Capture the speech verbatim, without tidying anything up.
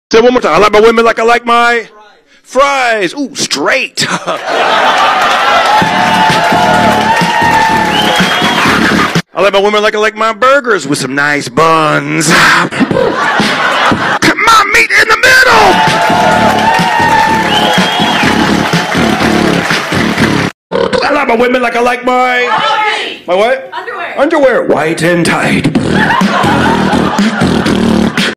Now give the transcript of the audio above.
Say it one more time. I like my women like I like my fries. Ooh, straight. I like my women like I like my burgers with some nice buns. Come on, meet in the middle. I like my women like I like my... White. My what? Underwear. Underwear. White and tight.